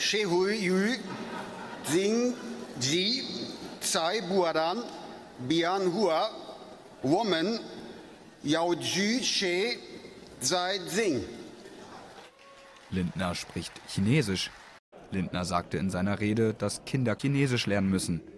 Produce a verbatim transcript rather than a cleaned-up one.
She Hui Yu, Sing Ji, Tsai Buaran, Bian Hua, Woman, Yao Ju She, Zai Sing. Lindner spricht Chinesisch. Lindner sagte in seiner Rede, dass Kinder Chinesisch lernen müssen.